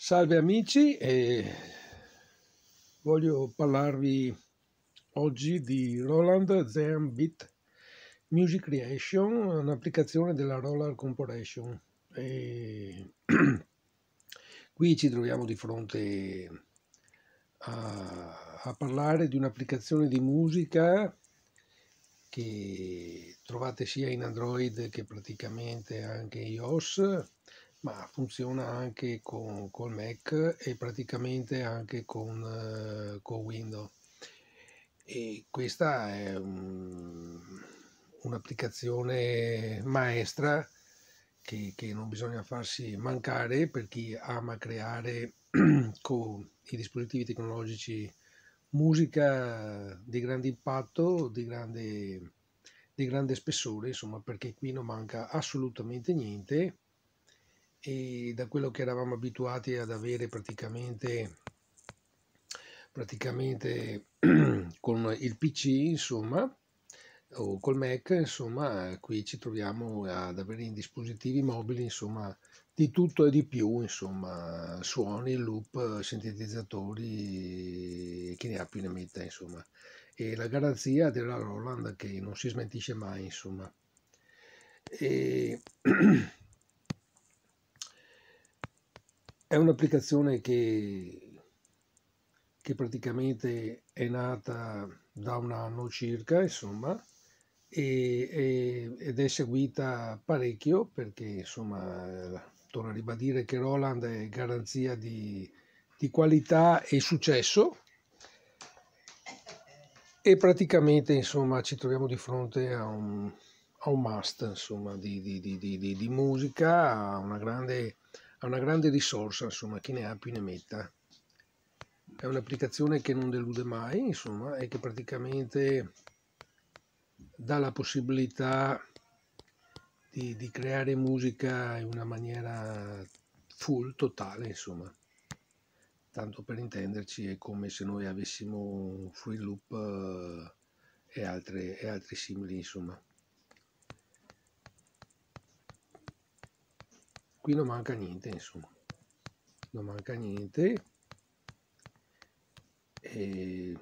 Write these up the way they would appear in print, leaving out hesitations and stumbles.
Salve amici, voglio parlarvi oggi di Roland Zen Beat Music Creation, un'applicazione della Roland Corporation. Qui ci troviamo di fronte a parlare di un'applicazione di musica che trovate sia in Android che praticamente anche iOS, ma funziona anche col Mac e praticamente anche con Windows. E questa è un'applicazione maestra che non bisogna farsi mancare per chi ama creare con i dispositivi tecnologici musica di grande impatto, di grande spessore, insomma, perché qui non manca assolutamente niente. E da quello che eravamo abituati ad avere praticamente con il PC, insomma, o col Mac, insomma, qui ci troviamo ad avere in dispositivi mobili, insomma, di tutto e di più, insomma, suoni, loop, sintetizzatori, chi ne ha più ne metta, insomma, e la garanzia della Roland che non si smentisce mai, insomma. E è un'applicazione che praticamente è nata da un anno circa, insomma, ed è seguita parecchio perché, insomma, torno a ribadire che Roland è garanzia di qualità e successo, e praticamente, insomma, ci troviamo di fronte a un must, insomma, di musica, a una grande risorsa, insomma, chi ne ha più ne metta. È un'applicazione che non delude mai, insomma, e che praticamente dà la possibilità di creare musica in una maniera full, totale, insomma. Tanto per intenderci, è come se noi avessimo un free loop e altri simili, insomma. Qui non manca niente, insomma. Non manca niente. E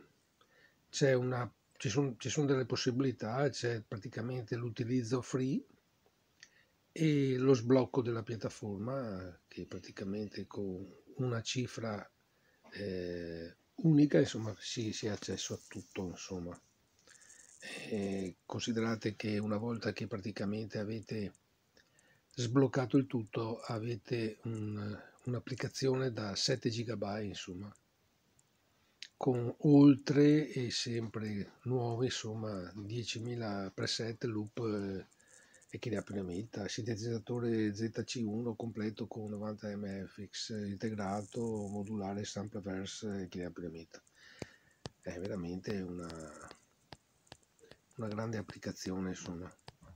ci sono delle possibilità, c'è praticamente l'utilizzo free e lo sblocco della piattaforma che praticamente con una cifra unica, insomma, si ha accesso a tutto, insomma. Considerate che una volta che praticamente avete sbloccato il tutto, avete un'applicazione da 7 GB, insomma, con oltre e sempre nuovi, insomma, 10.000 preset, loop e chi ne ha più ne metta, sintetizzatore ZC1 completo con 90 MFX integrato, modulare Sampleverse e chi ne ha più ne metta. È veramente una grande applicazione, insomma.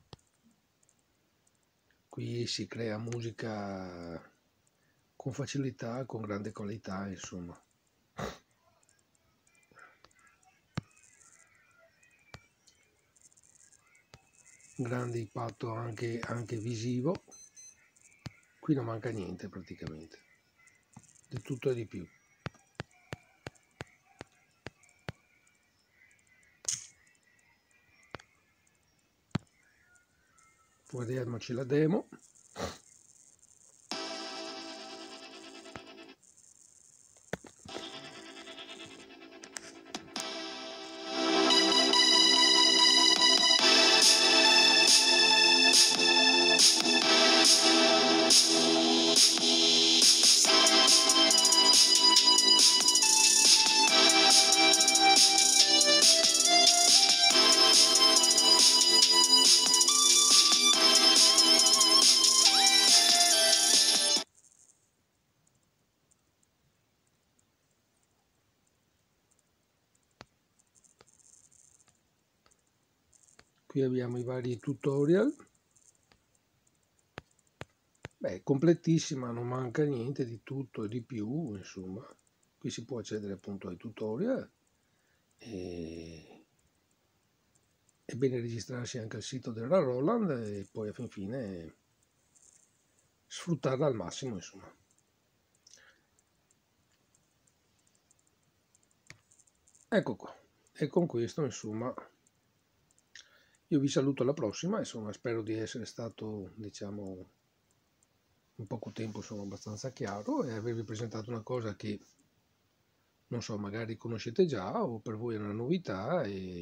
Qui si crea musica con facilità, con grande qualità, insomma. Grande impatto anche visivo. Qui non manca niente praticamente, di tutto e di più. Poi vediamoci la demo. Qui abbiamo i vari tutorial. Beh, completissima, non manca niente, di tutto e di più, insomma. Qui si può accedere appunto ai tutorial e è bene registrarsi anche al sito della Roland e poi a fin fine sfruttarla al massimo, insomma. Ecco qua. E con questo, insomma, io vi saluto alla prossima, insomma, spero di essere stato, diciamo, in poco tempo, insomma, abbastanza chiaro e avervi presentato una cosa che, non so, magari conoscete già o per voi è una novità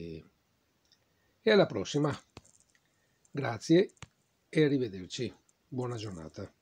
e alla prossima. Grazie e arrivederci. Buona giornata.